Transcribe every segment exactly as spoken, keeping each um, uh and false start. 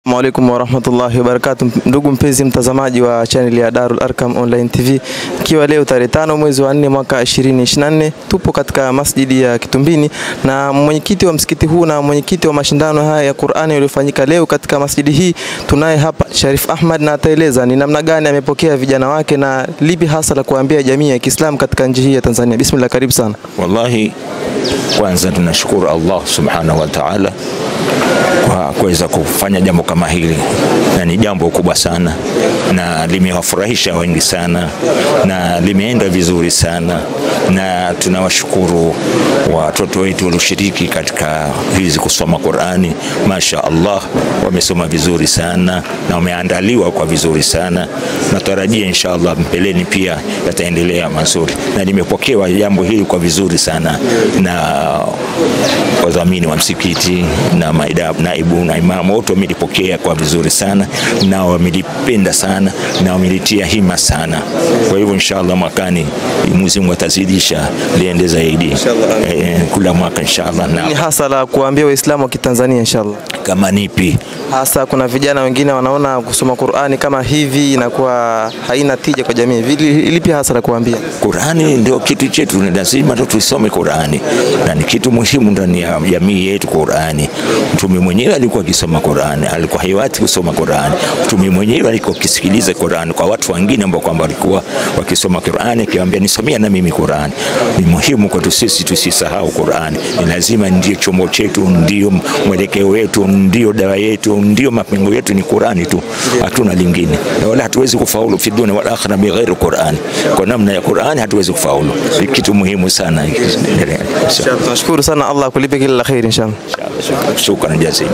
Assalamu alaikum warahmatullahi wabarakatuh. Ndugu mpenzi mtazamaji wa channel ya Darul Arkam Online T V, ikiwa leo tarehe tano mwezi wa nne mwaka ishirini ishirini na nne, tupo katika masjidi ya Kitumbini na mwenyekiti wa msikiti huu na mwenyekiti wa mashindano haya ya Qur'ani yaliyofanyika leo katika masjidi hii tunaye hapa Sharif Ahmad, na ataeleza ni namna gani amepokea vijana wake na lipi hasa la kuambia jamii ya Kiislamu katika nchi hii ya Tanzania. Bismillah, karibu sana. Wallahi, kwanza tunashukuru Allah subhanahu wa ta'ala kwa kuweza kufanya jambo kama hili, na ni jambo kubwa sana na limewafurahisha wengi sana na limeenda vizuri sana, na tunawashukuru watoto wetu walioshiriki katika hizi kusoma Qur'ani. Masha Allah, wamesoma vizuri sana na wameandaliwa kwa vizuri sana. Natarajia inshallah mbeleni pia yataendelea mazuri, na limepokewa jambo hili kwa vizuri sana na wadhamini wa msikiti na maidab naibu na imamu wote wamelipokea kwa vizuri sana na wamelipenda sana na wamelitia hima sana. Kwa hivyo inshallah mwakani Mwenyezi Mungu atazidisha liende zaidi eh, kila mwaka inshallah. Na ni hasa la kuambia Waislamu wa Kitanzania inshallah kama nipi hasa, kuna vijana wengine wanaona kusoma Qur'ani kama hivi inakuwa haina tija kwa jamii, lipi hasa la kuambia? Qur'ani ndio kitu chetu, ni lazima tusome Qur'ani na ni kitu muhimu ndani ya jamii yetu. Qur'ani, Mtume mwenyewe alikuwa akisoma Qur'ani, alikuwa haiwati kusoma Qur'ani. Mtume mwenyewe alikuwa akisikiliza Qur'ani kwa watu wengine ambao kwamba walikuwa wakisoma Qur'ani, akiwaambia nisomea na mimi Qur'ani. Ni muhimu kwa sisi tusisahau Qur'ani, ni lazima ndio chombo chetu, ndio mwelekeo wetu, ndio dawa yetu, ndio mapengo yetu ni Qur'ani tu, hatuna lingine. Na wala hatuwezi kufaulu fi dunia wal akhirah bighairi Qur'ani. Kwa namna ya Qur'ani hatuwezi kufaulu, ni kitu muhimu sana. Tunashukuru sana, Allah akulipe kila la khair inshallah. Shukran jazila.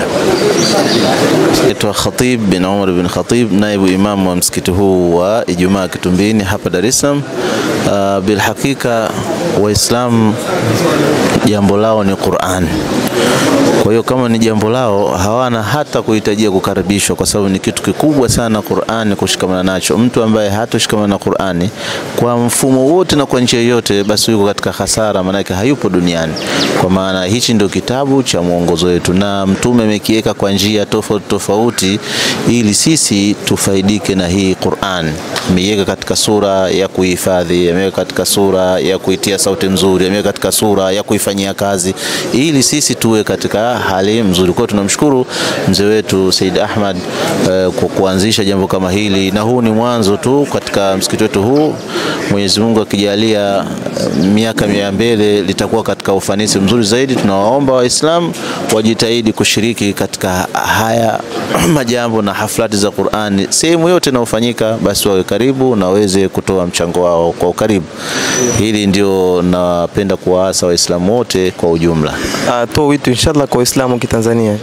Naitwa Khatib bin Umar bin Khatib, naibu imam wa msikiti huu wa Ijumaa Kitumbini hapa Dar es Salaam. Uh, bil hakika Waislamu jambo lao ni Qur'an. Kwa hiyo kama ni jambo lao hawana hata kuhitajia kukaribishwa, kwa sababu ni kitu kikubwa sana Qur'ani kushikamana nacho. Mtu ambaye hatoshikamana na Qur'ani kwa mfumo wote na kwa njia yote, basi yuko katika hasara, maana yake hayupo duniani. Kwa maana hichi ndio kitabu cha mwongozo wetu na Mtume amekiweka kwa njia tofauti tofauti ili sisi tufaidike na hii Qur'an. Ameweka katika sura ya kuhifadhi, ameweka katika sura ya kuitia sauti nzuri, ameweka katika sura ya kuifanyia kazi ili sisi tuwe katika hali mzuri. Kwa tunamshukuru mzee wetu Said Ahmad uh, kwa kuanzisha jambo kama hili, na huu ni mwanzo tu katika msikiti wetu huu. Mwenyezi Mungu akijalia uh, miaka mia mbele litakuwa katika ufanisi mzuri zaidi. Tunawaomba Waislamu wajitahidi kushiriki katika haya majambo na haflati za Qur'ani sehemu yote inayofanyika, basi wawe karibu na waweze kutoa mchango wao kwa ukaribu. Hili ndio napenda kuwaasa Waislamu wote kwa ujumla. Uh, to wito inshallah kwa Waislamu Kitanzania.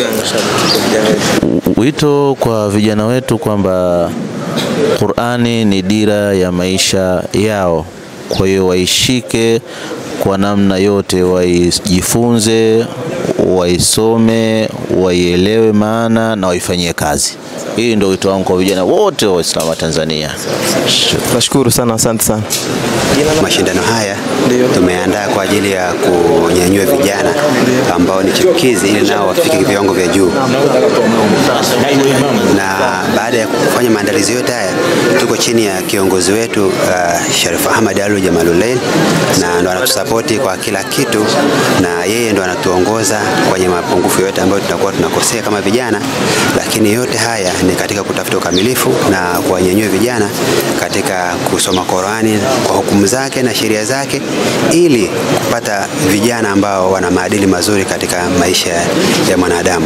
Wito kwa vijana wetu kwamba Qur'ani ni dira ya maisha yao, kwa hiyo waishike kwa namna yote, waijifunze, waisome, waielewe maana na waifanyie kazi. Hii ndio wito wangu kwa vijana wote wa Waislamu wa Tanzania. Nashukuru sana, asante sana. Mashindano haya tumeandaa kwa ajili ya kunyanyua vijana ambao ni chipukizi ili nao wafike viwango vya juu. Na baada ya kufanya maandalizi yote haya, tuko chini ya kiongozi wetu uh, Sharif Ahmad Alu Jamalulail, na ndo anatusapoti kwa kila kitu, na yeye ndo anatuongoza kwenye mapungufu yote ambayo tunakuwa tunakosea kama vijana, lakini yote haya ni katika kutafuta ukamilifu na kuwanyanyua vijana katika kusoma Qur'ani kwa hukumu zake na sheria zake, ili kupata vijana ambao wana maadili mazuri katika maisha ya mwanadamu.